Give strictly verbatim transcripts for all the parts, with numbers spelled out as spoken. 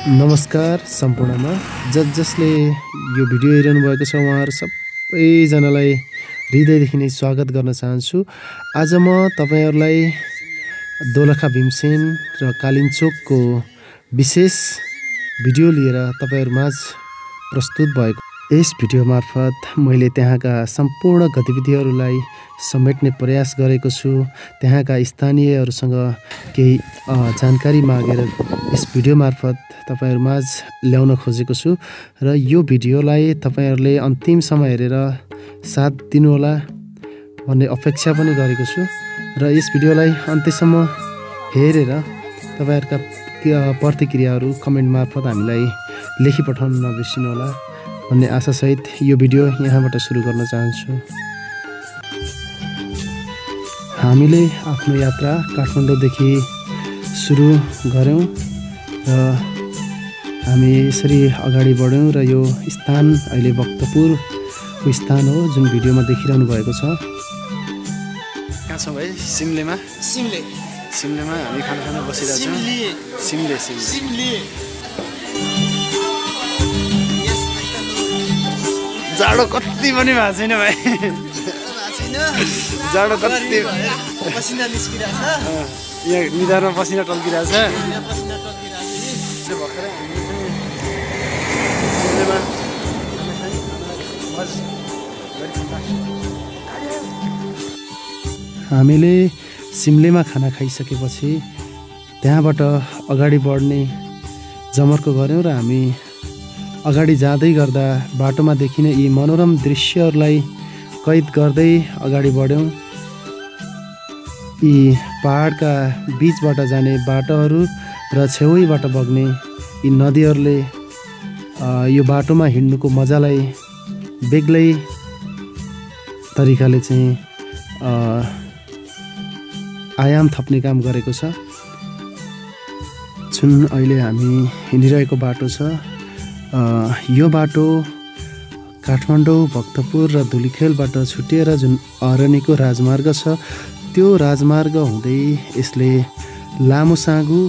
नमस्कार सम्पूर्णमा ज जसले यो भिडियो हेरिरहनु भएको छ उहाँहरु सबैजनालाई हृदयदेखि नै स्वागत गर्न चाहन्छु। आज म तपाईहरुलाई दोलखा भीमसेन र कालिन्चोकको विशेष भिडियो लिएर तपाईहरुमाझ प्रस्तुत भएको यस भिडियो मार्फत मैले त्यहाँका सम्पूर्ण गतिविधिहरूलाई समेट्ने प्रयास गरेको छु। त्यहाँका स्थानीयहरुसँग केही जानकारी मागेर यस भिडियो मार्फत तपाईहरुमाझ ल्याउन खोजेको छु र यो भिडियोलाई तपाईहरुले अन्तिमसम्म हेरेर साथ दिनुहोला भन्ने अपेक्षा पनि गरेको छु र यस भिडियोलाई अन्त्यसम्म हेरेर तपाईहरुका प्रतिक्रियाहरू कमेन्ट मार्फत हामीलाई लेखि पठाउन नबिर्सिनुहोला भन्ने आशासहित यो भिडियो यहाँबाट सुरु गर्न चाहन्छु। हामीले आफ्नो यात्रा काठमाडौँदेखि सुरु गर्यौं र हामी यसरी अगाडि बढ्यौं र यो स्थान अहिले भक्तपुरको स्थान हो जुन भिडियोमा देखिरहनु भएको छ। कहाँ छौं भाइ? सिमलेमा। सिमले सिमलेमा हामी खाना खान बसिरहेका छौं। सिमले सिमले सिमले जाडो कति पनि भएको छैन भाइ। जाडो कति पसिना निस्किरहेछ। यहाँ निधारमा पसिना टल्किरहेछ। हामीले सिमलेमा खाना खाइसकेपछि त्यहाँबाट अगाडि बढ्ने जमर्को गर्यौं र हामी अगाडि जाँदै गर्दा बाटोमा देखिने यी मनोरम दृश्यहरूलाई कैद गर्दै अगाडि बढ्यौं। यी पहाडका बीचबाट जाने बाटोहरू र छेउैबाट बग्ने यी नदीहरूले यो बाटोमा हिँड्नुको मजालाई बेग्लै तरिकाले चाहिँ आयाम थप्ने काम गरेको छ। जुन अहिले हामी हिँडिरहेको बाटो छ यो बाटो काठमाडौँ भक्तपुर र धुलिखेलबाट छुटिएर जुन अरनिको राजमार्ग छ त्यो राजमार्ग हुँदै यसले लामोसाँगु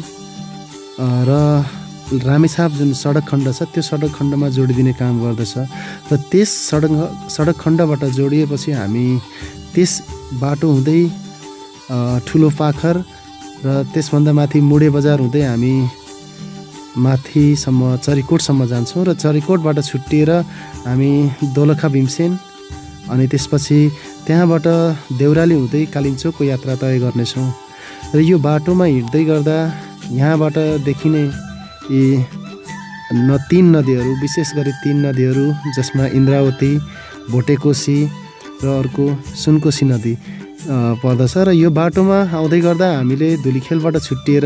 र रामेछाप जुन सडक खण्ड छ त्यो सडक खण्डमा जोडिदिने काम गर्दछ र त्यस सडक सडक खण्डबाट जोडिएपछि हामी त्यस बाटो हुँदै ठुलो पाखर र त्यसभन्दा माथि मुडे बजार हुँदै हामी माथिसम्म चरिकोटसम्म जान्छौँ र चरिकोटबाट छुट्टिएर हामी दोलखा भीमसेन अनि त्यसपछि त्यहाँबाट देउराली हुँदै कालिन्चोकको यात्रा तय गर्नेछौँ। र यो बाटोमा हिँड्दै गर्दा यहाँबाट देखिने यी न तीन नदीहरू विशेष गरी तीन नदीहरू जसमा इन्द्रावती, भोटेकोशी र अर्को सुनकोशी नदी पर्दछ र यो बाटोमा आउँदै गर्दा हामीले धुलिखेलबाट छुट्टिएर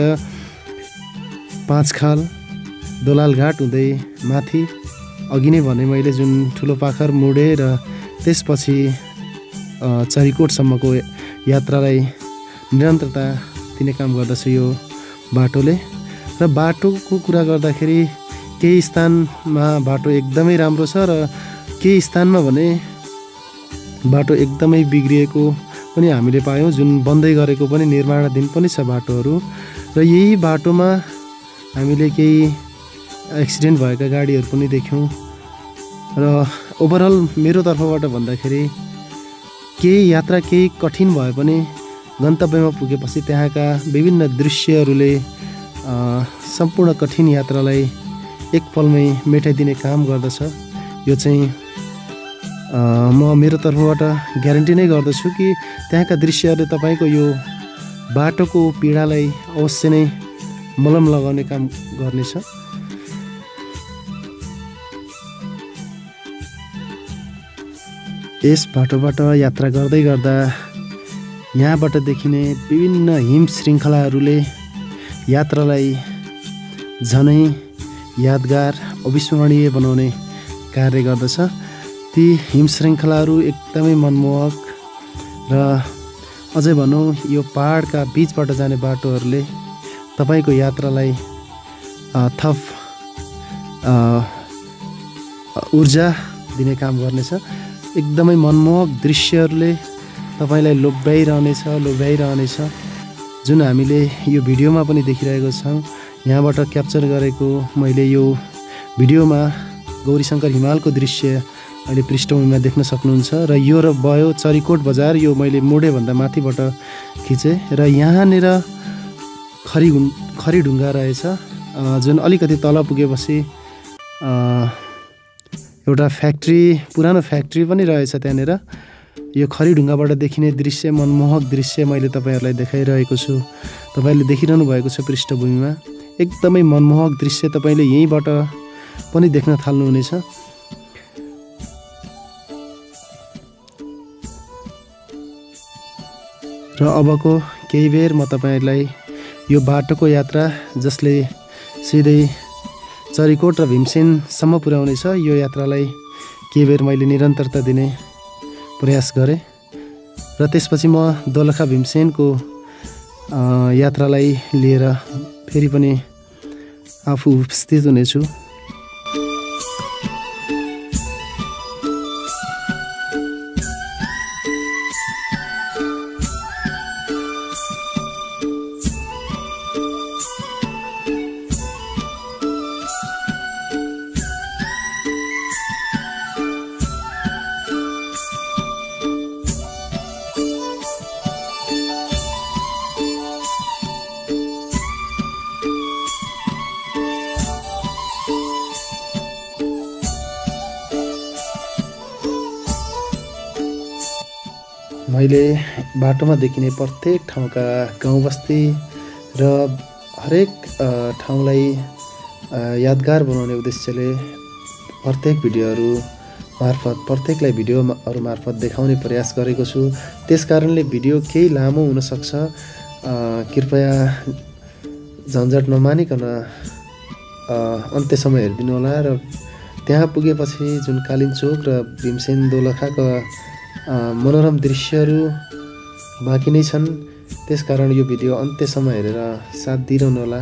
पाँचखाल दोलालघाट हुँदै माथि अघि नै भने मैले जुन ठुलो पाखर मुडे र त्यसपछि चरिकोटसम्मको यात्रालाई निरन्तरता दिने काम गर्दछ यो बाटोले। र बाटोको कुरा गर्दाखेरि केही स्थानमा बाटो एकदमै राम्रो छ र केही स्थानमा भने बाटो एकदमै बिग्रिएको पनि हामीले पायौँ। जुन बन्दै गरेको पनि निर्माणाधीन पनि छ बाटोहरू र यही बाटोमा हामीले केही एक्सिडेन्ट भएका गाडीहरू पनि देख्यौँ र ओभरअल मेरो तर्फबाट भन्दाखेरि केही यात्रा केही कठिन भए पनि गन्तव्यमा पुगेपछि त्यहाँका विभिन्न दृश्यहरूले सम्पूर्ण कठिन यात्रालाई एक पलमै मेटाइदिने काम गर्दछ। यो चाहिँ म मेरो तर्फबाट ग्यारेन्टी नै गर्दछु कि त्यहाँका दृश्यहरूले तपाईँको यो बाटोको पीडालाई अवश्य नै मलम लगाउने काम गर्नेछ। यस बाटोबाट यात्रा गर्दै गर्दा यहाँबाट देखिने विभिन्न हिम श्रृङ्खलाहरूले यात्रालाई झनै यादगार अविस्मरणीय बनाउने कार्य गर्दछ। ती हिम श्रृङ्खलाहरू एकदमै मनमोहक र अझै भनौँ यो पहाडका बीचबाट जाने बाटोहरूले तपाईँको यात्रालाई थप ऊर्जा दिने काम गर्नेछ। एकदमै मनमोहक दृश्यहरूले तपाईँलाई लोभ्याइरहनेछ लोभ्याइरहनेछ जुन हामीले यो भिडियोमा पनि देखिरहेको छौँ। यहाँबाट क्याप्चर गरेको मैले यो भिडियोमा गौरी शङ्कर हिमालको दृश्य अहिले पृष्ठभूमिमा देख्न सक्नुहुन्छ। र यो र भयो चरिकोट बजार, यो मैले मोडेभन्दा माथिबाट खिचेँ र यहाँनिर खरी खरीढुङ्गा रहेछ, जुन अलिकति तल पुगेपछि एउटा फ्याक्ट्री, पुरानो फ्याक्ट्री पनि रहेछ त्यहाँनिर। यो खरीढुङ्गाबाट देखिने दृश्य, मनमोहक दृश्य मैले तपाईँहरूलाई देखाइरहेको छु। तपाईँले देखिरहनु भएको छ पृष्ठभूमिमा, एकदमै मनमोहक दृश्य तपाईँले यहीँबाट पनि देख्न थाल्नुहुनेछ। र अबको केही बेर म तपाईँहरूलाई यो बाटोको यात्रा, जसले सिधै चरिकोट र भीमसेनसम्म पुर्याउनेछ, यो यात्रालाई केही बेर मैले निरन्तरता दिने प्रयास गरेँ। र त्यसपछि म दोलखा भीमसेनको यात्रालाई लिएर फेरि पनि आफू उपस्थित हुनेछु। मैले बाटोमा देखिने प्रत्येक ठाउँका गाउँबस्ती र हरेक ठाउँलाई यादगार बनाउने उद्देश्यले प्रत्येक भिडियोहरू मार्फत, प्रत्येकलाई भिडियोहरू मार्फत देखाउने प्रयास गरेको छु। त्यसकारणले भिडियो केही लामो हुनसक्छ, कृपया झन्झट नमानिकन अन्त्यसम्म हेरिदिनु होला। र त्यहाँ पुगेपछि जुन कालिन्चोक र भीमसेन दोलखाका मनोरम दृश्यहरू बाँकी नै छन्, त्यसकारण यो भिडियो अन्त्यसम्म हेरेर साथ दिइरहनु होला।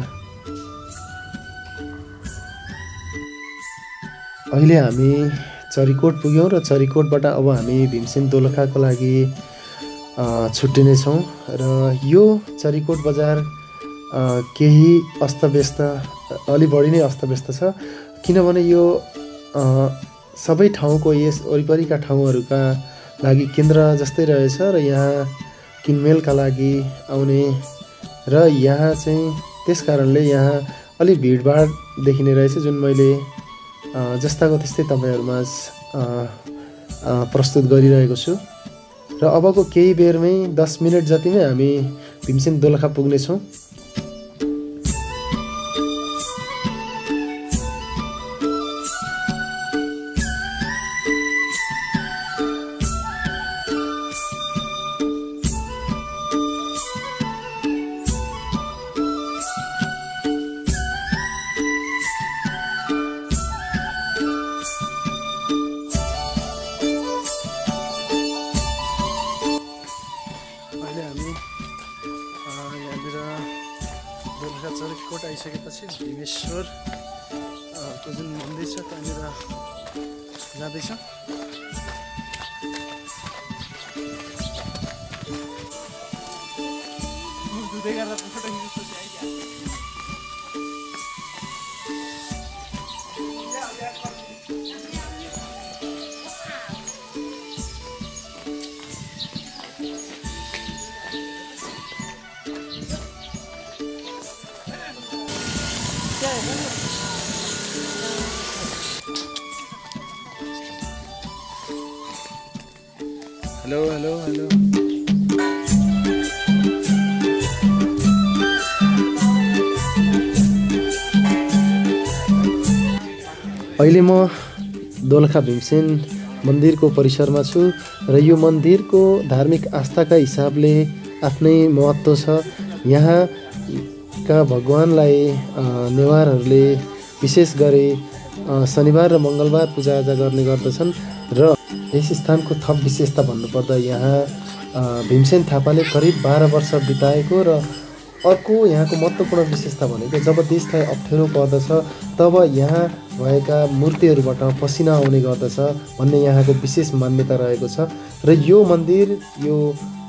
अहिले हामी चरिकोट पुग्यौँ र चरिकोटबाट अब हामी भीमसेन दोलखाको लागि छुट्टिनेछौँ। र यो चरिकोट बजार केही अस्तव्यस्त, अलि बढी नै अस्तव्यस्त छ, किनभने यो सबै ठाउँको, यस वरिपरिका ठाउँहरूका लागि केन्द्र जस्तै रहेछ र यहाँ किनमेलका लागि आउने र यहाँ चाहिँ त्यस कारणले यहाँ अलि भिडभाड देखिने रहेछ, जुन मैले जस्ताको त्यस्तै तपाईँहरूमा प्रस्तुत गरिरहेको छु। र अबको केही बेरमै दस मिनट जतिमै हामी भीमसेन दोलखा पुग्नेछौँ। चरिकोट आइसकेपछि भीमेश्वर को जुन मन्दिर छ त्यहाँनिर जाँदैछ। हेलो हेलो हेलो अहिले म दोलखा भीमसेन मन्दिरको परिसरमा छु र यो मन्दिरको धार्मिक आस्थाका हिसाबले आफ्नै महत्त्व छ। यहाँका भगवानलाई नेवारहरूले विशेष गरी शनिबार र मङ्गलबार पूजाआजा गर्ने गर्दछन्। र यस स्थानको थप विशेषता भन्नुपर्दा यहाँ भीमसेन थापाले करिब बाह्र वर्ष बिताएको र अर्को यहाँको महत्त्वपूर्ण विशेषता भनेको जब देशलाई अप्ठ्यारो पर्दछ तब यहाँ भएका मूर्तिहरूबाट पसिना आउने गर्दछ भन्ने यहाँको विशेष मान्यता रहेको छ। र यो मन्दिर यो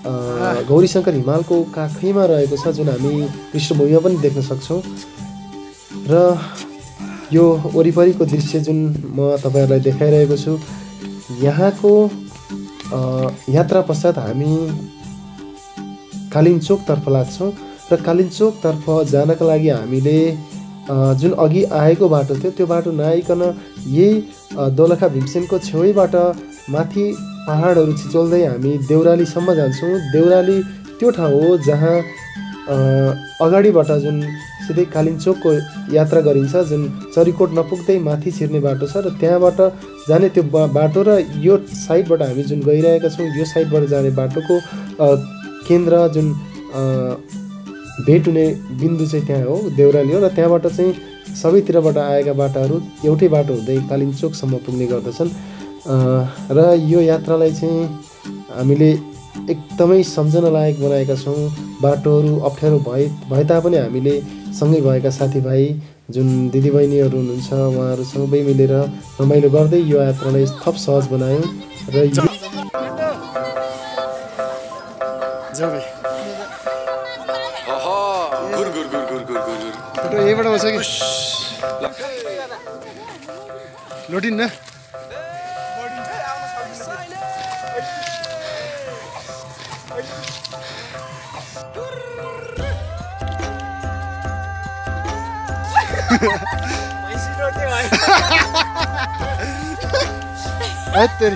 गौरी शङ्कर हिमालको काखैमा रहेको छ, जुन हामी पृष्ठभूमिमा पनि देख्न सक्छौँ। र यो वरिपरिको दृश्य जुन म तपाईहरुलाई देखाइरहेको छु यहाँको यात्रा पश्चात हामी कालिन्चोक तर्फ लाग्छौं र कालिन्चोक तर्फ जानका लागि हामीले जुन अघि आएको बाटो थियो त्यो बाटो नआइकन यही दोलखा भीमसेनको छेउैबाट माथि पहाडहरू छिचोल्दै हामी देउरालीसम्म जान्छौं। देउराली त्यो ठाउँ हो जहाँ अगाडिबाट जुन सिधै कालिन्चोकको यात्रा गरिन्छ, जुन चरिकोट नपुग्दै माथि छिर्ने बाटो छ र त्यहाँबाट जाने त्यो बाटो र यो साइडबाट हामी जुन गइरहेका छौं यो साइडबाट जाने बाटोको केन्द्र जुन भेट हुने बिन्दु चाहिँ त्यहाँ हो, देउराली हो र त्यहाँबाट चाहिँ सबैतिरबाट आएका बाटाहरू एउटै बाटो हुँदै कालिन्चोकसम्म पुग्ने गर्दछन्। र यो यात्रालाई चाहिँ हामीले एकदमै सम्झना लायक बनाएका छौं। बाटोहरू अप्ठ्यारो भए भए तापनि हामीले सँगै भएका साथीभाइ जुन दिदीबहिनीहरू हुनुहुन्छ उहाँहरू सबै मिलेर रमाइलो गर्दै यो यात्रालाई थप सहज बनायौं र यो यहीबाट आउँछ कि लोटिन न तेरी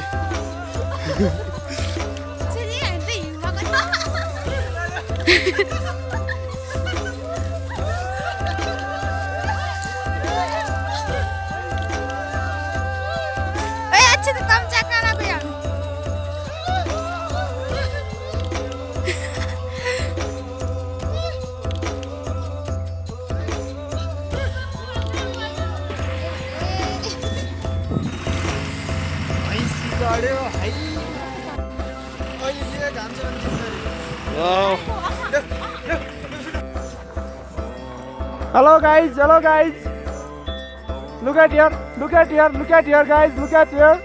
Hello guys, hello guys. Look at here, look at here, look at here guys, look at here.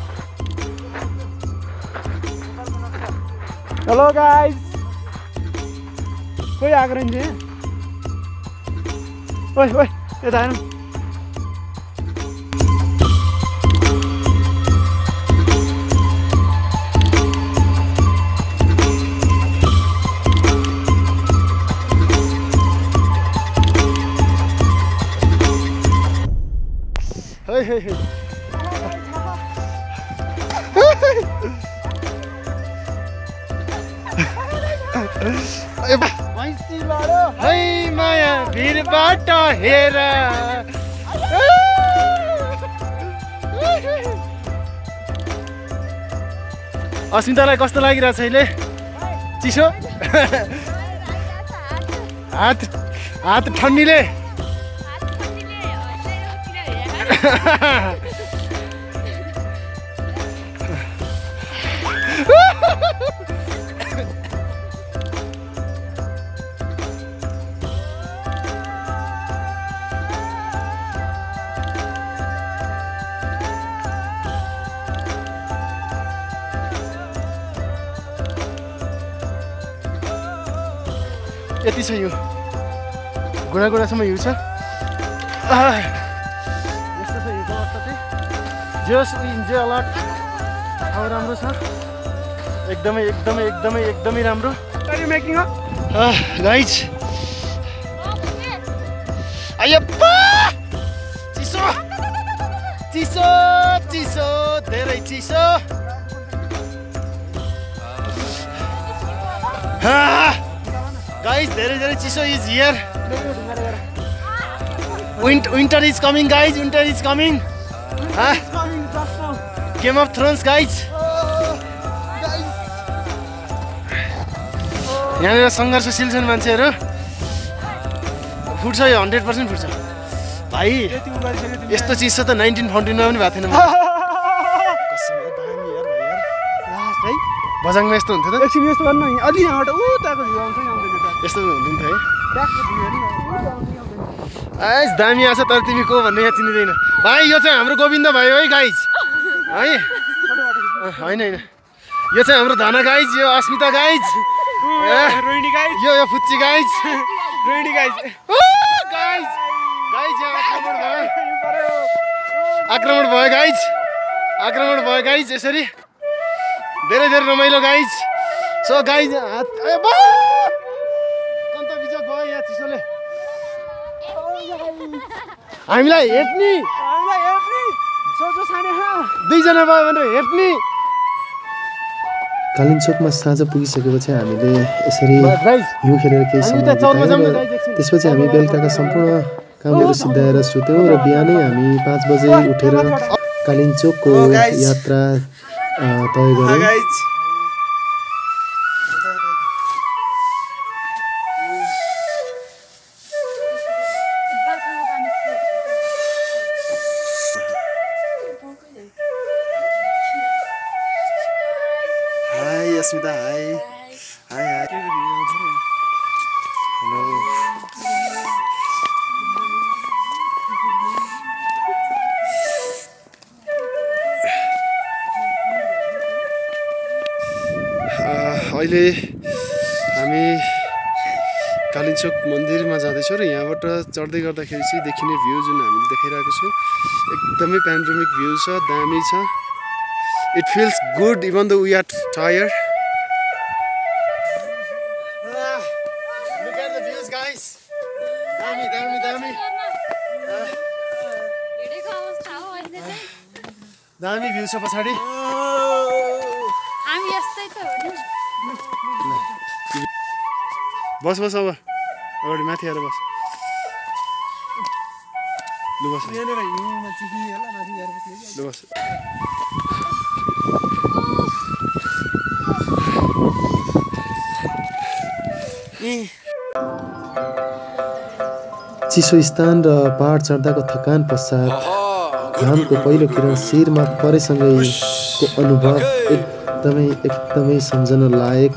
Hello guys. कोई आकर नहीं है? ओए ओए ये दायन. Hey hey hey. Vaisi laro. Hey maya bir bata hera. अस्मितालाई कस्तो लागिरहेछ अहिले? चिसो? हात हात ठन्डीले यति छ यो गुडा गुडासम्म हिउँ छ। यस्तो छ हिउँको अवस्था चाहिँ जस इन्जोय अलर्ट ठाउँ राम्रो छ एकदमै एकदमै एकदमै एकदमै राम्रो। Are you making up guys? अयप्पा चिसो चिसो चिसो धेरै चिसो। Guys, धेरै धेरै चिसो is here. Winter, winter is coming, guys. Winter is coming. Huh? Game of Thrones, guys. यहाँनिर सङ्घर्षशील छन् मान्छेहरू। फुट्छ यो हन्ड्रेड पर्सेन्ट फुट्छ भाइ। यस्तो चिज त नाइन्टिन फोर्टिनमा पनि भएको थिएन। बजाङमा यस्तो हुन्थ्यो त। एकछिन यस्तो गर्नु नि अलि यहाँबाट उताको भ्यू आउँछ नि आउँदैन यस्तो हुन्थ्यो है। आइस दामी आछ तर तिमी को भन्ने यहाँ चिनिदैन भाइ। यो चाहिँ हाम्रो गोविन्द भाइ हो है गाइज है। होइन होइन यो चाहिँ हाम्रो धना गाइज, यो अस्मिता गाइज, रोहिणी गाइज, यो यो फुच्ची guys, Rohini guys guys guys यहाँ आक्रमण भयो आक्रमण भयो गाइज आक्रमण भयो गाइज यसरी धेरै धेरै रमाइलो गाइज सो गाइज हात कन्त बिजोग भयो यहाँ चिसोले हामीलाई हेप्ने दुईजना भयो भनेर हेप्ने कालिन्चोकमा साँझ पुगिसकेपछि हामीले यसरी हिउँ खेलेर केही समय बितायौँ र त्यसपछि हामी बेलुकाका सम्पूर्ण कामहरू सिद्धाएर सुत्यौँ र बिहानै हामी पाँच बजे उठेर कालिन्चोकको यात्रा तय गऱ्यौँ। Asmita hi hi hi hello अहिले हामी कालिन्चोक मन्दिरमा जाँदैछौँ र यहाँबाट चढ्दै गर्दाखेरि चाहिँ देखिने भ्यू जुन हामीले देखाइरहेको छौँ एकदमै प्यानोरामिक भ्यू छ दामी छ it feels good even the we are tired दामी भ्यू छ पछाडि बस बस अब अगाडि माथि आएर बस लु बस लु बस चिसो स्थान र पहाड चढ्दाको थकान पश्चात घामको पहिलो किरण शिरमा परेसँगैको अनुभव एकदमै एकदमै सम्झन लायक।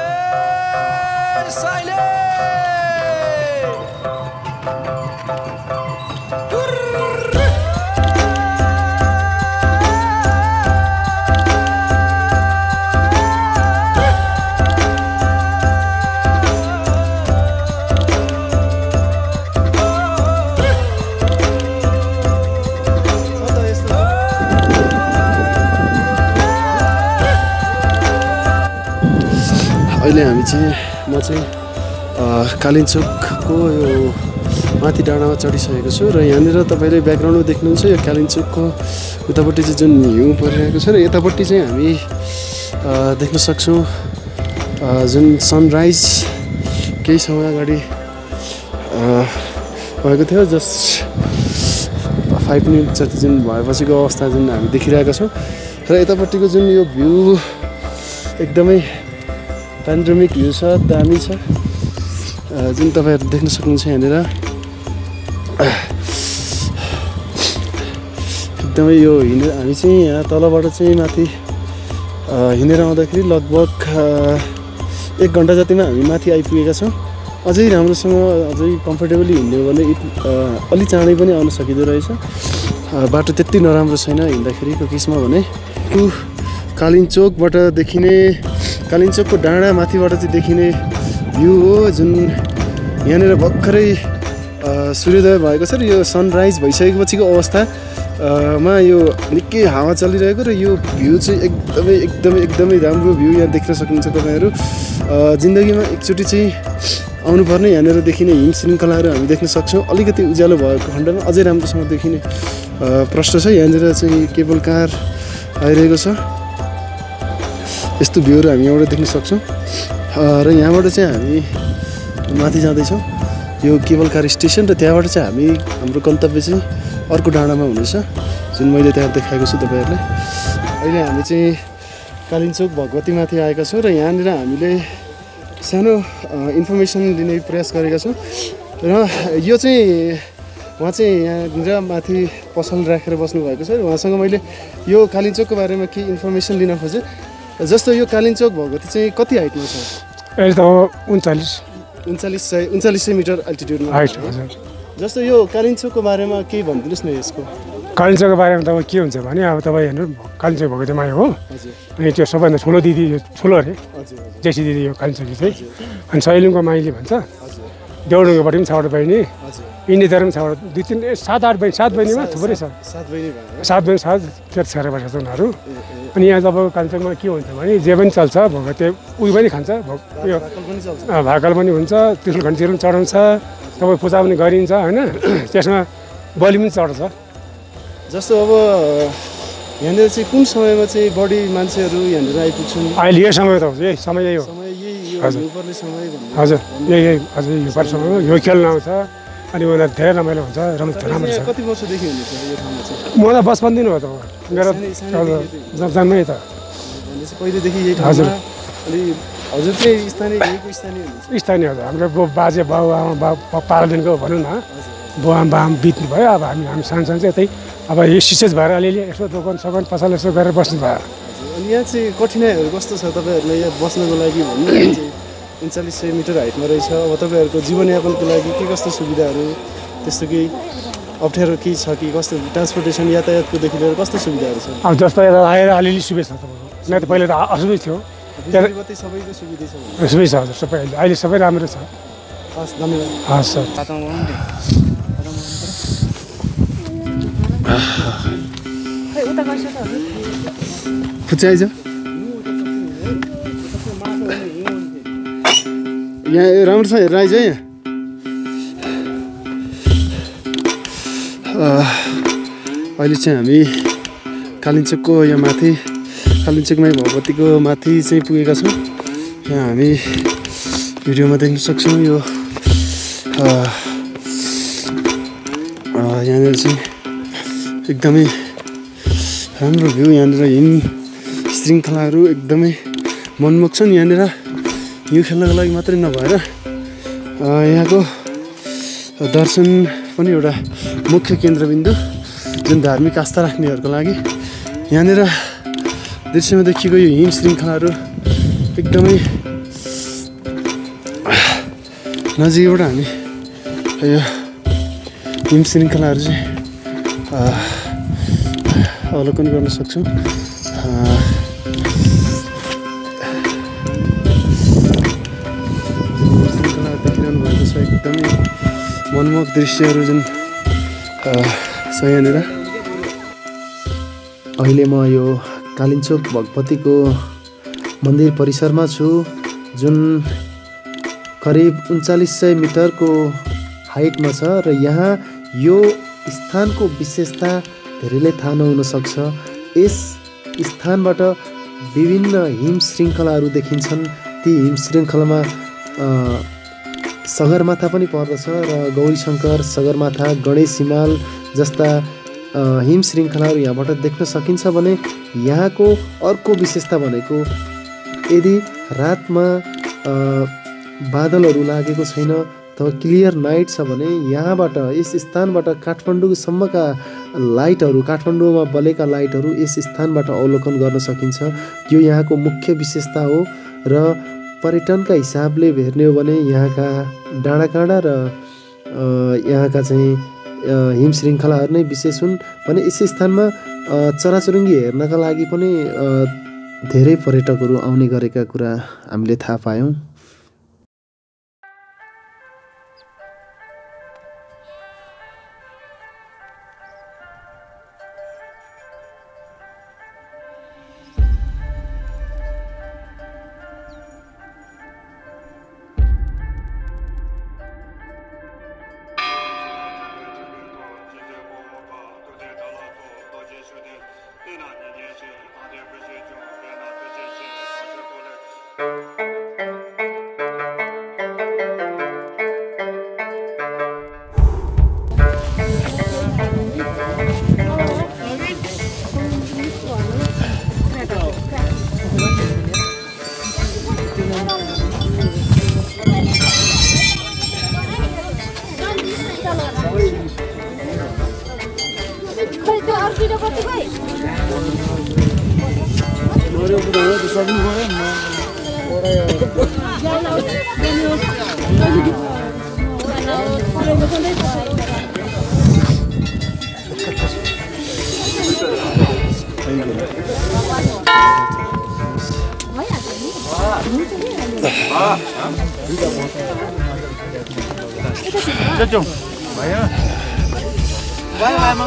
अहिले हामी चाहिँ म चाहिँ कालिन्चोकको यो माथि डाँडामा चढिसकेको छु र यहाँनिर तपाईँले ब्याकग्राउन्डमा देख्नुहुन्छ यो कालिन्चोकको उतापट्टि चाहिँ जुन हिउँ परिरहेको छ र यतापट्टि चाहिँ हामी देख्न सक्छौँ जुन सनराइज केही समय अगाडि भएको थियो जस्ट फाइभ मिनट जति जुन भएपछिको अवस्था जुन हामी देखिरहेका छौँ र यतापट्टिको जुन यो भ्यू एकदमै प्यानोरामिक भ्यू छ दामी छ जुन तपाईँहरू देख्न सक्नुहुन्छ यहाँनिर एकदमै यो हिँडेर हामी चाहिँ यहाँ तलबाट चाहिँ माथि हिँडेर आउँदाखेरि लगभग एक घन्टा जतिमा हामी माथि आइपुगेका छौँ। अझै राम्रोसँग अझै कम्फर्टेबली हिँड्ने हो भने अलि चाँडै पनि आउन सकिँदो रहेछ। बाटो त्यति नराम्रो छैन हिँड्दाखेरिको केसमा भने टु कालिन्चोकबाट देखिने कालिन्चोकको डाँडा माथिबाट चाहिँ देखिने भ्यू हो जुन यहाँनिर भर्खरै सूर्योदय भएको छ र यो सनराइज भइसकेपछिको अवस्थामा यो निकै हावा चलिरहेको र यो भ्यू चाहिँ एकदमै एकदमै एकदमै राम्रो भ्यू यहाँ देख्न सक्नुहुन्छ तपाईँहरू। जिन्दगीमा एकचोटि चाहिँ आउनुपर्ने यहाँनिर देखिने हिम श्रृङ्खलाहरू हामी देख्न सक्छौँ। अलिकति उज्यालो भएको खण्डमा अझै राम्रोसँग देखिने प्रश्न छ। यहाँनिर चाहिँ केबल कार आइरहेको छ यस्तो भ्यूहरू हामी यहाँबाट देख्न सक्छौँ र यहाँबाट चाहिँ हामी माथि जाँदैछौँ यो केबल कार स्टेसन र त्यहाँबाट चाहिँ हामी हाम्रो गन्तव्य चाहिँ अर्को डाँडामा हुनेछ जुन मैले त्यहाँ देखाएको छु तपाईँहरूलाई। अहिले हामी चाहिँ कालिन्चोक भगवतीमाथि आएका छौँ र यहाँनिर हामीले सानो इन्फर्मेसन लिने प्रयास गरेका छौँ र यो चाहिँ उहाँ चाहिँ यहाँनिर माथि पसल राखेर बस्नुभएको छ र उहाँसँग मैले यो कालिन्चोकको बारेमा केही इन्फर्मेसन लिन खोजेँ। जस्तो यो कालिन्चोक भगवती चाहिँ कति हाइटमा छ? अहिले त उन्चालिस उन्चालिस सय उन्चालिस सय मिटर अल्टिट्युडमा हाइट। जस्तो यो कालिन्चोकको बारेमा केही भनिदिनुहोस् न यसको। कालिन्चोकको बारेमा तपाईँ के हुन्छ भने अब तपाईँ हेर्नु कालिन्चोक भगवतीमा आयो हो अनि त्यो सबैभन्दा ठुलो दिदी ठुलो अरे जेसी दिदी यो कालिन्चोकी चाहिँ अनि सैलुङको माइली भन्छ देउडुङकोपट्टि पनि छ एउटा बहिनी यिनी धर्म छ दुई तिन सात आठ बहिनी सात बहिनीमा थुप्रै छ सात बहिनी भयो सात बहिनी सात तेह्र छोरा बसेका छन् उनीहरू अनि यहाँ जब कालिम्पोङमा के हुन्छ भने जे पनि चल्छ भगवती उयो पनि खान्छ उयो भाकल पनि हुन्छ त्रिशुल घन्टीहरू पनि चढाउँछ तपाईँ पूजा पनि गरिन्छ होइन त्यसमा बलि पनि चढ्छ जस्तो अब यहाँनिर चाहिँ कुन समयमा चाहिँ बढी मान्छेहरू यहाँनिर आइपुग्छन् अहिले यो समय त हो यही समय यही हो समय यही यो हजुर। हुनुपर्ने समय भन्ने हजुर यही यही हजुर यो पर्ने समयमा यो खेल्न आउँछ अनि उनीहरू धेरै रमाइलो हुन्छ रमाइलो राम्रो छ यहाँ कति वर्षदेखि हुनुहुन्छ यो ठाउँमा चाहिँ मलाई बचपन दिन हो त मेरो जन्मै त भनेपछि पहिलेदेखि यही हजुर। ठाउँमा अनि हजुर चाहिँ स्थानीय यहीँको स्थानीय हुनुहुन्छ स्थानीय हजुर हाम्रो बो- बाजे बाउ आमा बा पारादेखिको भनौँ न बुवा आमा बाम बित्नु भयो अब हामी हामी सानो सानो चाहिँ यतै अब यो सिसेज भएर अलिअलि यसो दोकान सोकान पसल यसो गरेर बस्नु भयो अनि यहाँ चाहिँ कठिनाइहरू कस्तो छ तपाईँहरूलाई यहाँ बस्नको लागि भन्नु यहाँ चाहिँ उन्चालिस सय मिटर हाइटमा रहेछ अब तपाईँहरूको जीवनयापनको लागि के कस्तो सुविधाहरू त्यस्तो केही अप्ठ्यारो केही छ कि कस्तो ट्रान्सपोर्टेसन यातायातकोदेखि लिएर कस्तो सुविधाहरू छ अब जस्तो यता आएर अलिअलि सुविधा छ तपाईँको यहाँ त पहिला त असुविधा थियो बिजुली बत्ती सबैको सुविधा छ भने सुविधा छ हजुर सबै अहिले अहिले सबै राम्रो छ हस् धन्यवाद हस् सर खुच्चा आइज यहाँ राम्रो छ हेरेर आइज है यहाँ अहिले चाहिँ हामी कालिम्चोकको यहाँ माथि कालिम्चोकमै भगवतीको माथि चाहिँ पुगेका छौँ यहाँ हामी भिडियोमा देख्न सक्छौँ यो यहाँनिर चाहिँ एकदमै राम्रो भ्यू यहाँनिर हिम श्रृङ्खलाहरू एकदमै मनमोहक छन् यहाँनिर यो खेल्नको लागि मात्रै नभएर यहाँको दर्शन पनि एउटा मुख्य केन्द्रबिन्दु जुन धार्मिक आस्था राख्नेहरूको लागि यहाँनिर दृश्यमा देखिएको यो हिम श्रृङ्खलाहरू एकदमै नजिकबाट हामी यो हिम श्रृङ्खलाहरू चाहिँ अवलोकन गर्न सक्छौँ श्रृङ्खलाहरू देखिरहनु भएको छ एकदमै मनमोहक दृश्यहरू जुन छ यहाँनिर अहिले म यो कालिम्चोक भगवतीको मन्दिर परिसरमा छु जुन करिब उन्चालिस सय मिटरको हाइटमा छ र यहाँ यो स्थानको विशेषता धेरैले थाहा नहुन सक्छ यस स्थानबाट विभिन्न हिम श्रृङ्खलाहरू देखिन्छन् ती हिम श्रृङ्खलामा सगरमाथा पनि पर्दछ र गौरी शङ्कर सगरमाथा गणेश हिमाल जस्ता हिम श्रृङ्खलाहरू यहाँबाट देख्न सकिन्छ भने यहाँको अर्को विशेषता भनेको यदि रातमा बादलहरू लागेको छैन अथवा क्लियर नाइट छ भने यहाँबाट यस स्थानबाट काठमाडौँसम्मका लाइटहरू काठमाडौँमा बलेका लाइटहरू यस स्थानबाट अवलोकन गर्न सकिन्छ यो यहाँको मुख्य विशेषता हो र पर्यटनका हिसाबले हेर्ने हो भने यहाँका डाँडाकाँडा र यहाँका चाहिँ हिम श्रृङ्खलाहरू नै विशेष हुन् भने यस स्थानमा चराचुरुङ्गी हेर्नका लागि पनि धेरै पर्यटकहरू आउने गरेका कुरा हामीले थाहा पायौँ। भयो भयो आमा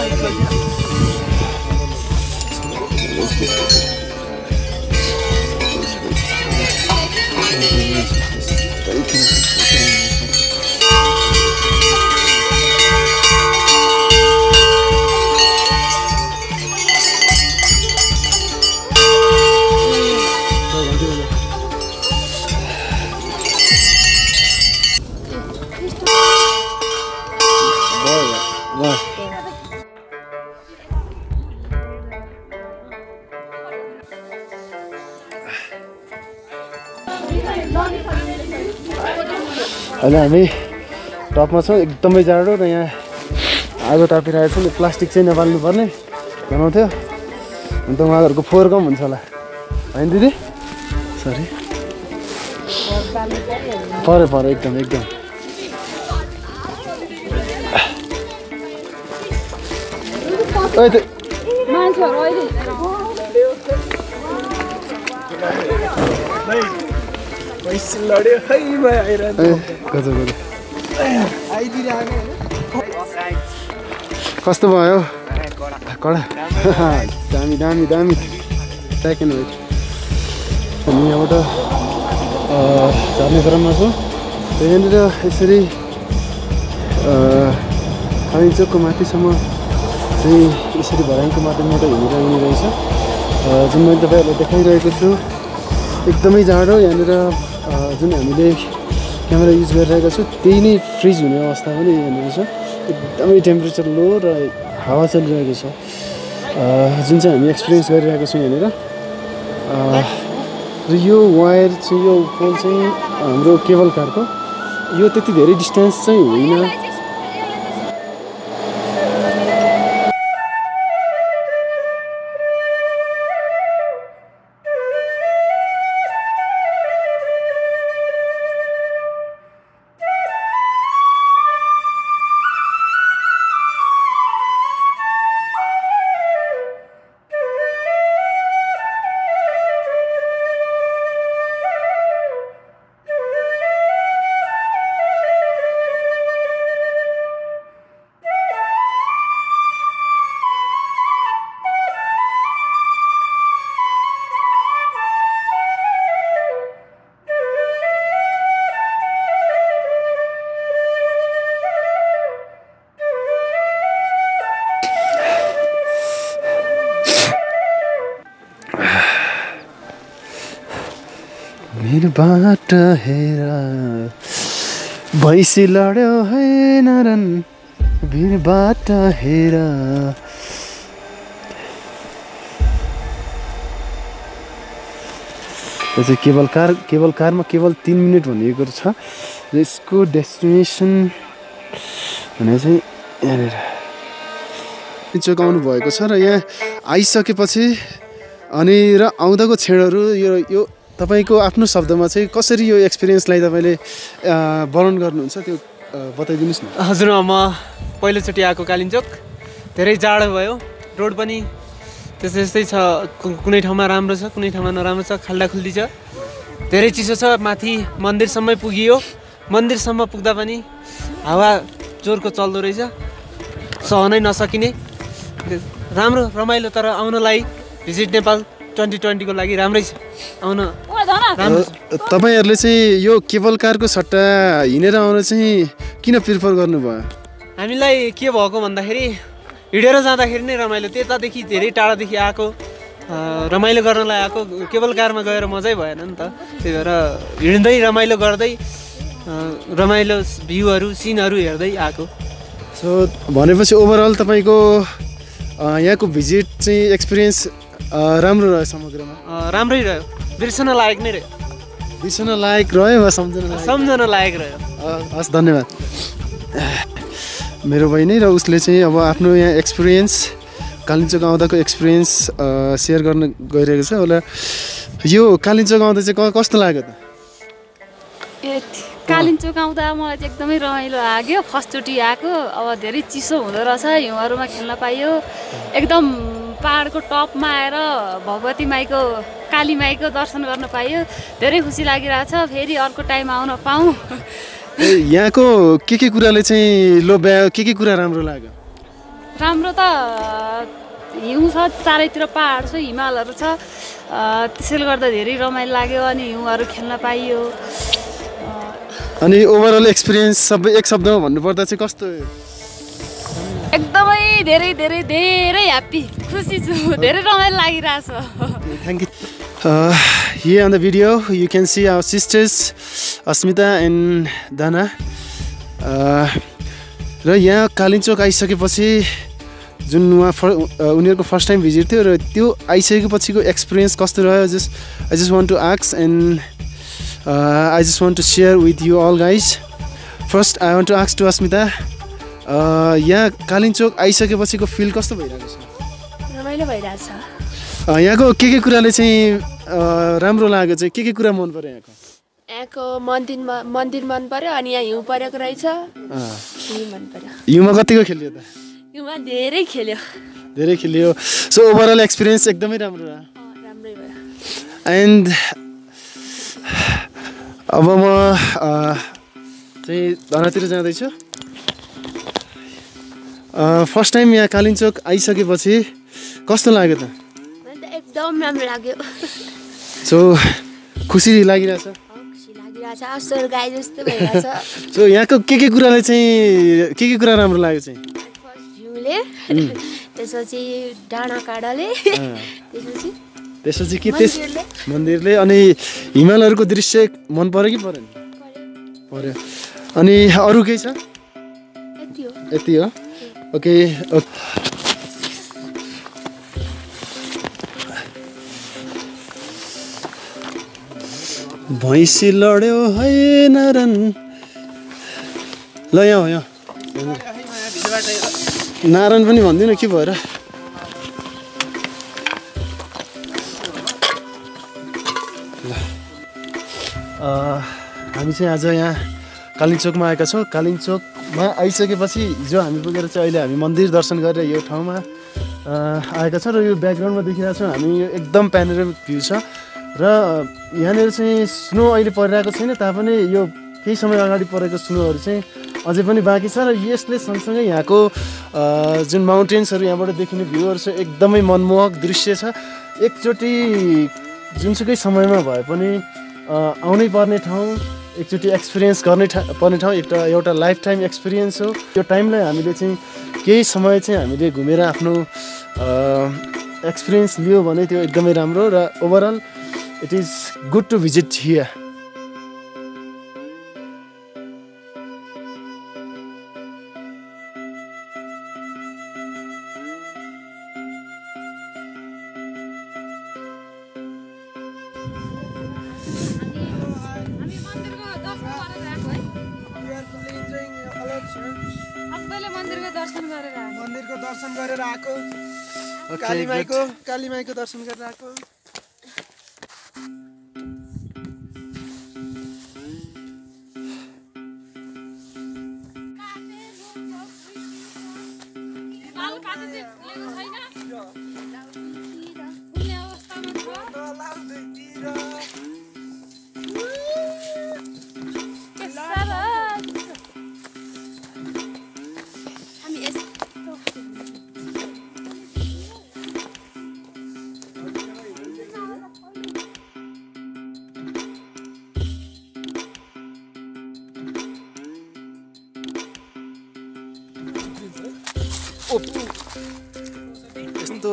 अहिले हामी टपमा छौँ एकदमै जाडो र यहाँ आगो तापिरहेको छ नि प्लास्टिक चाहिँ नबाल्नु पर्ने भनाउँथ्यो अन्त उहाँहरूको फोहोर कम हुन्छ होला होइन दिदी सरी पऱ्यो पऱ्यो एकदम एकदम पैसा लड्यो खै भयो आइरहनु गजब गजब कस्तो भयो कडा दामी दामी दामी सेकेन्ड वेट हामी यहाँबाट झर्ने क्रममा छौँ यहाँनिर यसरी कालिम्चोकको माथिसम्म चाहिँ यसरी भराइको माटोबाट हिँडिरहने रहेछ जुन मैले तपाईँहरूलाई देखाइरहेको छु एकदमै जाडो यहाँनिर जुन हामीले क्यामेरा युज गरिरहेको छु त्यही नै फ्रिज हुने अवस्था पनि यहाँनिर छ एकदमै टेम्परेचर लो र हावा चलिरहेको छ जुन चाहिँ हामी एक्सपिरियन्स गरिरहेको छौँ यहाँनिर र यो वायर चाहिँ यो पोल चाहिँ हाम्रो केबल कारको यो त्यति धेरै डिस्टेन्स चाहिँ होइन बाट हेर भैँसी लड्यो है नरन भिरबाट हेर त्यो चाहिँ केबल कार केबल कारमा केवल तिन मिनट भनिएको छ र यसको डेस्टिनेसन भने चाहिँ यहाँनिर चोक आउनु भएको छ र यहाँ आइसकेपछि अनि र आउँदाको क्षणहरू यो यो तपाईँको आफ्नो शब्दमा चाहिँ कसरी यो एक्सपिरियन्सलाई तपाईँले वर्णन गर्नुहुन्छ त्यो बताइदिनुहोस् न। हजुर म पहिलोचोटि आएको कालिम्चोक धेरै जाडो भयो रोड पनि त्यस्तै त्यस्तै छ कुनै ठाउँमा राम्रो छ कुनै ठाउँमा नराम्रो छ खाल्डाखुल्डी छ धेरै चिसो छ माथि मन्दिरसम्मै पुगियो मन्दिरसम्म पुग्दा पनि हावा जोरको चल्दो रहेछ सहनै नसकिने राम्रो रमाइलो तर आउनलाई भिजिट नेपाल ट्वेन्टी ट्वेन्टीको लागि राम्रै छ आउन तपाईँहरूले चाहिँ यो केबल कारको सट्टा हिँडेर आउन चाहिँ किन प्रिफर गर्नुभयो? हामीलाई के भएको भन्दाखेरि हिँडेर जाँदाखेरि नै रमाइलो त्यतादेखि धेरै टाढादेखि आएको रमाइलो गर्नलाई आएको केबल कारमा गएर मजै भएन नि त त्यही भएर हिँड्दै रमाइलो गर्दै रमाइलो भ्यूहरू सिनहरू हेर्दै आएको। सो भनेपछि ओभरअल तपाईँको यहाँको भिजिट चाहिँ एक्सपिरियन्स राम्रो रह्यो समग्रमा? राम्रै रह्यो बिर्सन लायक नै रह्यो बिर्सन लायक रह्यो वा सम्झन सम्झन लायक रह्यो। हस् धन्यवाद। मेरो बहिनी र उसले चाहिँ अब आफ्नो यहाँ एक्सपिरियन्स कालिम्चोक आउँदाको एक्सपिरियन्स सेयर गर्न गइरहेको छ होला। यो कालिम्चोक आउँदा चाहिँ कस्तो लाग्यो त? कालिम्चोक आउँदा मलाई चाहिँ एकदमै रमाइलो लाग्यो फर्स्टचोटि आएको अब धेरै चिसो हुँदो रहेछ हिउँहरूमा खेल्न पाइयो एकदम पहाडको टपमा आएर भगवती माईको काली माईको दर्शन गर्न पाइयो धेरै खुसी लागिरहेछ फेरि अर्को टाइम आउन पाऊँ यहाँको के के कुराले चाहिँ लोभ्यायो, के के कुरा राम्रो लाग्यो? राम्रो त हिउँ छ, चारैतिर पहाड छ, हिमालहरू छ, त्यसैले गर्दा धेरै रमाइलो लाग्यो अनि हिउँहरू खेल्न पाइयो। अनि ओभरअल एक्सपिरियन्स सबै एक शब्दमा भन्नुपर्दा चाहिँ कस्तो? एकदमै धेरै धेरै धेरै ह्याप्पी, खुसी छु, धेरै रमाइलो लागिरहेछ। Thank you. Here on the video you can see our sisters Asmita and Dana. र यहाँ कालिम्चोक आइसकेपछि जुन उहाँ उनीहरूको फर्स्ट टाइम भिजिट थियो र त्यो आइसकेपछिको एक्सपिरियन्स कस्तो रह्यो? Just I just want to ask and I just want to share with you all guys. First I want to ask to Asmita, यहाँ कालिम्चोक आइसकेपछिको फिल कस्तो भइरहेको छ? रमाइलो भइरहेछ। यहाँको के के कुराले चाहिँ राम्रो लाग्यो, चाहिँ के के कुरा मन पर्यो यहाँको? यहाँको मन्दिर मन्दिर मन पर्यो अनि यहाँ हिउँ परेको रहेछ, हिउँ मन पर्यो। हिउँमा कतिको खेल्यो त? हिउँमा धेरै खेल्यो। धेरै खेल्यो। सो ओभरअल एक्सपिरियन्स एकदमै राम्रो रह्यो। राम्रै भयो। एन्ड अब म चाहिँ धनातिर जाँदैछु। फर्स्ट टाइम यहाँ कालिम्चोक आइसकेपछि कस्तो लाग्यो त? एकदम राम्रो लाग्यो। सो खुसी लागिरहेछ? खुसी लागिरहेछ, स्वर्ग आए जस्तो भइरहेछ। सो यहाँको के के कुराले चाहिँ के के कुरा राम्रो लाग्यो चाहिँ? फर्स्ट हिउँले, त्यसपछि डाँडा काँडाले, त्यसपछि त्यसपछि के त्यस मन्दिरले अनि हिमालहरूको दृश्य मन पर्यो कि परेन? पर्यो। अनि अरू केही छ? यति हो। यति हो? ओके। भैँसी लड्यो है नारायण। ल यहाँ हो, यहाँ नारायण पनि भन्दिनँ के भएर। हामी चाहिँ आज यहाँ कालिम्चोकमा आएका छौँ। कालिम्चोकमा आइसकेपछि हिजो हामी पुगेर चाहिँ अहिले हामी मन्दिर दर्शन गरेर यो ठाउँमा आएका छौँ र यो ब्याकग्राउन्डमा देखिरहेको छौँ हामी, यो एकदम प्यानोरामिक भ्यू छ र यहाँनिर चाहिँ स्नो अहिले परिरहेको छैन, तापनि यो केही समय अगाडि परेको स्नोहरू चाहिँ अझै पनि बाँकी छ र यसले सँगसँगै यहाँको जुन माउन्टेन्सहरू यहाँबाट देखिने भ्यूहरू छ एकदमै मनमोहक दृश्य छ। एकचोटि जुनसुकै समयमा भए पनि आउनै पर्ने ठाउँ, एकचोटि एक्सपिरियन्स गर्नै पर्ने ठाउँ, एउटा एउटा लाइफ टाइम एक्सपिरियन्स हो। यो टाइमलाई हामीले चाहिँ केही समय चाहिँ हामीले घुमेर आफ्नो एक्सपिरियन्स लियो भने त्यो एकदमै राम्रो र overall it is good to visit here. मन्दिरको दर्शन गरेर आएको, काली माईको काली माईको दर्शन गरेर आएको। यस्तो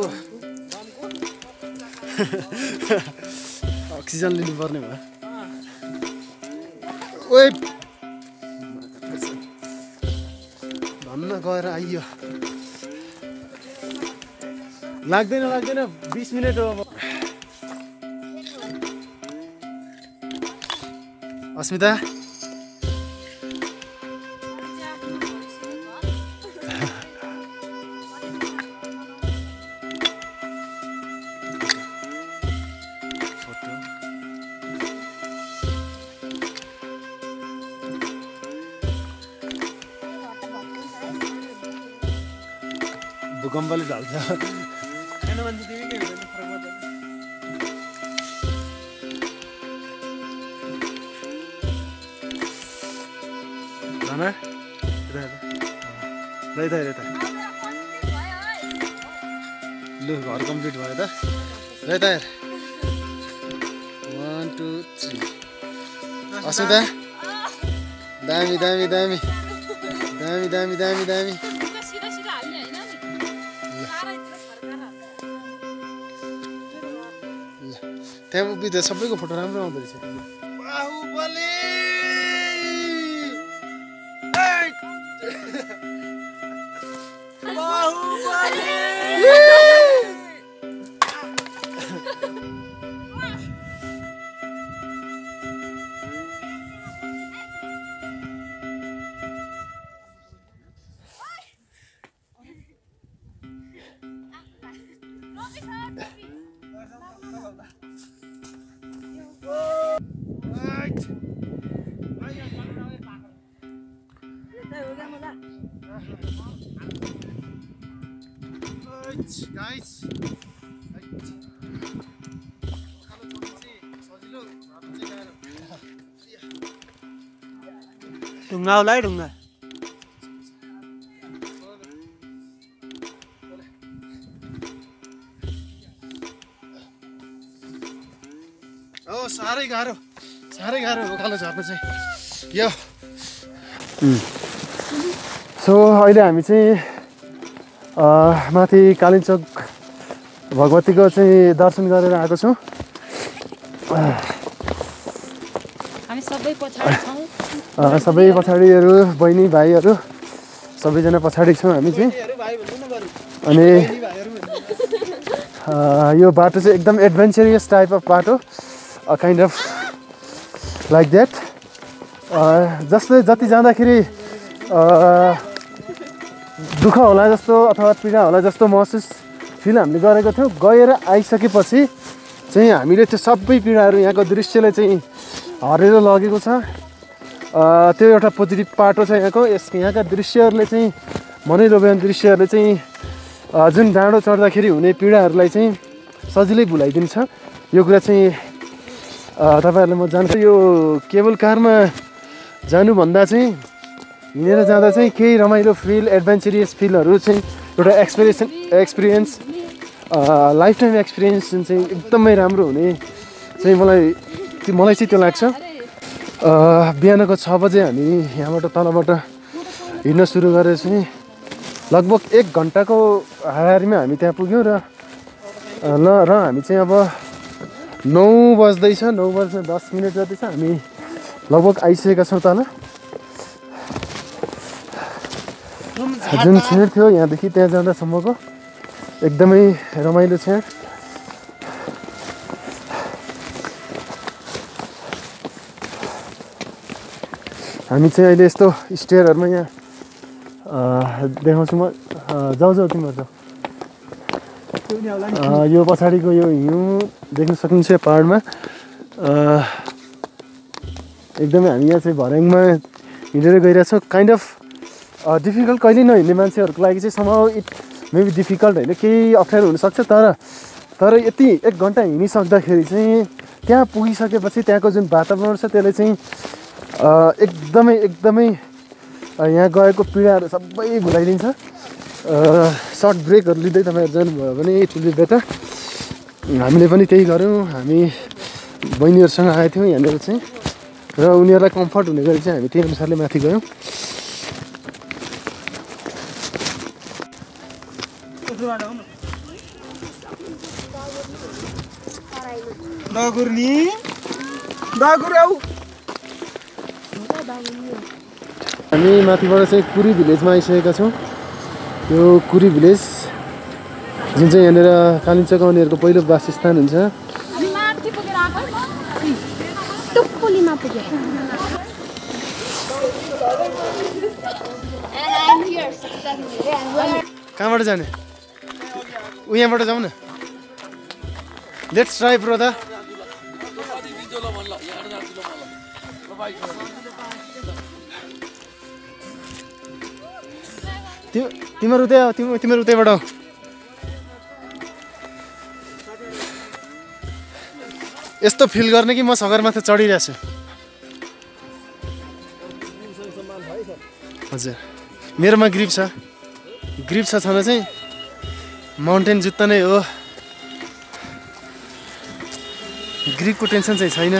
अक्सिजन लिनुपर्ने भयो। ओए भन्न गएर आइयो, लाग्दैन लाग्दैन बिस मिनट हो अब। अस्मिता भूकम्पले ढल्छ। खाना यता यता यता लु घर कम्प्लिट भयो त यता हेर वान टू थ्री असुदा दामी दामी दामी दामी दामी दामी दामी त्यहाँ उभिँदा सबैको फोटो राम्रो आउँदो रहेछ बाहुबली guys ढुङ्गा होला है ढुङ्गा ओ साह्रै गाह्रो साह्रै गाह्रो उकालो झर्नु चाहिँ यो सो अहिले हामी चाहिँ माथि कालिचोक भगवतीको चाहिँ दर्शन गरेर आएको छौँ हामी सबै पछाडी छौँ सबै पछाडिहरू बहिनी भाइहरू सबैजना पछाडि छौँ हामी चाहिँ अनि यो बाटो चाहिँ एकदम एडभेन्चरस टाइप अफ बाटो काइन्ड अफ लाइक द्याट जसले जति जाँदाखेरि दुःख होला जस्तो अथवा पीडा होला जस्तो महसुस फिल हामीले गरेको थियौँ गएर आइसकेपछि चाहिँ हामीले त्यो सबै पीडाहरू यहाँको दृश्यले चाहिँ हरेर लगेको छ त्यो एउटा पोजिटिभ पाटो छ यहाँको यस यहाँका दृश्यहरूले चाहिँ मनै लोभ्याउने दृश्यहरूले चाहिँ जुन डाँडो चढ्दाखेरि हुने पीडाहरूलाई चाहिँ सजिलै भुलाइदिन्छ यो कुरा चाहिँ तपाईँहरूलाई म जान्छु यो केबल कारमा जानुभन्दा चाहिँ हिँडेर जाँदा चाहिँ केही रमाइलो फिल एडभेन्चरस फिलहरू चाहिँ एउटा experience experience lifetime experience जुन चाहिँ एकदमै राम्रो हुने चाहिँ मलाई मलाई चाहिँ त्यो लाग्छ बिहानको छ बजे हामी यहाँबाट तलबाट हिँड्न सुरु गरेर चाहिँ लगभग एक घन्टाको हाराहारीमा हामी त्यहाँ पुग्यौँ र ल र हामी चाहिँ अब नौ बज्दैछ नौ बज्न दस मिनट जति छ हामी लगभग आइसकेका छौँ तल जुन छेड थियो यहाँदेखि त्यहाँ जाँदासम्मको एकदमै रमाइलो छेड हामी चाहिँ अहिले यस्तो स्टेयरहरूमा यहाँ देखाउँछु म जाउँ जाउँ तिमीहरू जाऊ यो पछाडिको यो हिउँ देख्न सक्नुहुन्छ पहाडमा एकदमै हामी यहाँ चाहिँ भर्याङमा हिँडेर गइरहेछौँ काइन्ड अफ डिफिकल्ट कहिले नहिँड्ने मान्छेहरूको लागि चाहिँ समाउ इट मेबी डिफिकल्ट होइन केही अप्ठ्यारो हुनसक्छ तर तर यति एक घन्टा हिँडिसक्दाखेरि चाहिँ त्यहाँ पुगिसकेपछि त्यहाँको जुन वातावरण छ त्यसले चाहिँ एकदमै एकदमै यहाँ गएको पीडाहरू सबै भुलाइदिन्छ सर्ट ब्रेकहरू लिँदै तपाईँहरू जानुभयो भने इट विल बी बेटर हामीले पनि त्यही गऱ्यौँ हामी बहिनीहरूसँग आएको थियौँ यहाँनिर चाहिँ र उनीहरूलाई कम्फर्ट हुने गरी चाहिँ हामी त्यही अनुसारले माथि गयौँ दागुर्नी दागुर आऊ हामी माथिबाट चाहिँ कुरी भिलेजमा आइसकेका छौँ यो कुरी भिलेज जुन चाहिँ यहाँनिर कालिचोक आउनेहरूको पहिलो वासस्थान हुन्छ कहाँबाट जाने उ यहाँबाट जाउँ न लेट्स ट्राई ब्रदर तिमीहरू त्यहाँ तिमीहरू त्यहीबाट आऊ यस्तो फिल गर्ने कि म सगरमाथा चढिरहेको छु हजुर मेरोमा ग्रिप छ ग्रिप छ छन चाहिँ माउन्टेन जुत्ता नै हो ग्रिपको टेन्सन चाहिँ छैन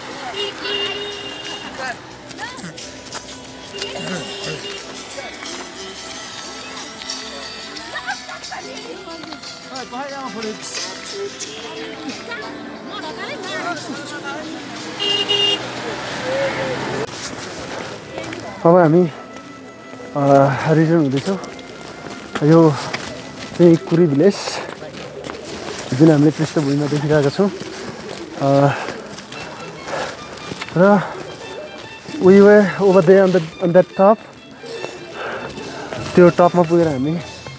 अब हामी रिटर्न हुँदैछौँ यो चाहिँ कुरी भिलेज जुन हामीले पृष्ठभूमिमा देखिरहेका छौँ र we were over there on the on that top त्यो टपमा पुगेर हामी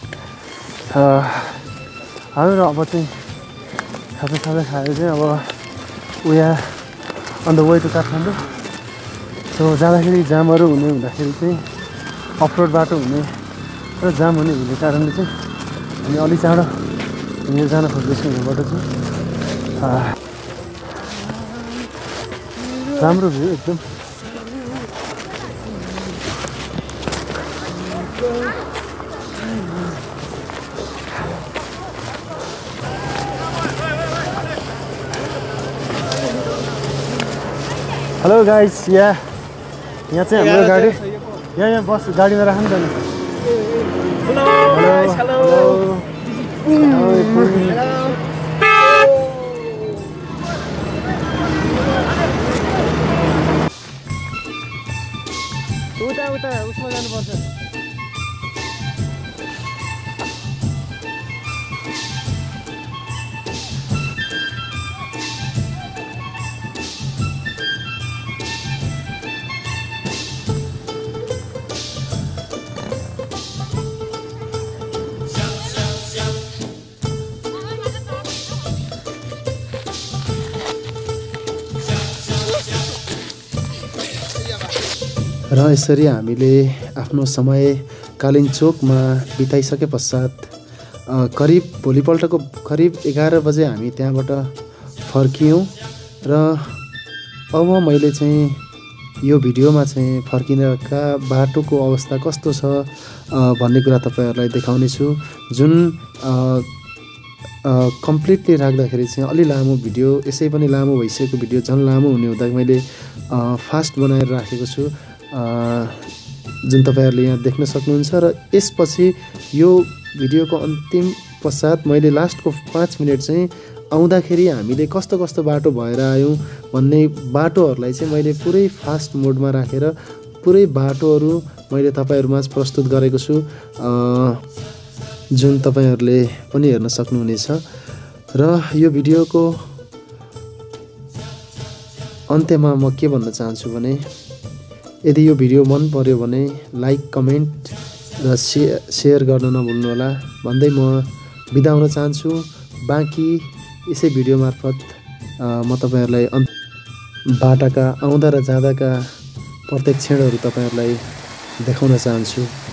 हाम्रो अब चाहिँ खाजा साजा खाएर चाहिँ अब we are on the way to Kathmandu so जाँदाखेरि जामहरू हुने हुँदाखेरि चाहिँ अफरोड बाटो हुने र जाम हुने हुने कारणले चाहिँ हामी अलि चाँडो हिँडेर जान खोज्दैछौँ यहाँबाट चाहिँ राम्रो भ्यू एकदम हेलो गाइस यहाँ यहाँ चाहिँ हाम्रो गाडी यहाँ यहाँ बस गाडीमा राख्नु त नि हेलो हेलो उता उता उसमा जानुपर्छ र यसरी हामीले आफ्नो समय कालिन्चोकमा बिताइसके पश्चात करिब भोलिपल्टको करिब एघार बजे हामी त्यहाँबाट फर्कियौँ र अब मैले चाहिँ यो भिडियोमा चाहिँ फर्किनका बाटोको अवस्था कस्तो छ भन्ने कुरा तपाईँहरूलाई देखाउने छु जुन कम्प्लिटली राख्दाखेरि चाहिँ अलि लामो भिडियो यसै पनि लामो भइसकेको भिडियो झन् लामो हुने हुँदा मैले फास्ट बनाएर राखेको छु जुन तपाईँहरूले यहाँ देख्न सक्नुहुन्छ र यसपछि यो भिडियोको अन्तिम पश्चात मैले लास्टको पाँच मिनट चाहिँ आउँदाखेरि हामीले कस्तो कस्तो बाटो भएर आयौँ भन्ने बाटोहरूलाई चाहिँ मैले पुरै फास्ट मोडमा राखेर पुरै बाटोहरू मैले तपाईँहरूमाझ प्रस्तुत गरेको छु जुन तपाईँहरूले पनि हेर्न सक्नुहुनेछ र यो भिडियोको अन्त्यमा म के भन्न चाहन्छु भने यदि यो भिडियो मन पर्यो भने लाइक कमेन्ट र सेयर सेयर गर्न नभुल्नुहोला भन्दै म बिदा हुन चाहन्छु बाँकी यसै भिडियो मार्फत म तपाईँहरूलाई बाटाका आउँदा र जाँदाका प्रत्येक क्षणहरू तपाईँहरूलाई देखाउन चाहन्छु।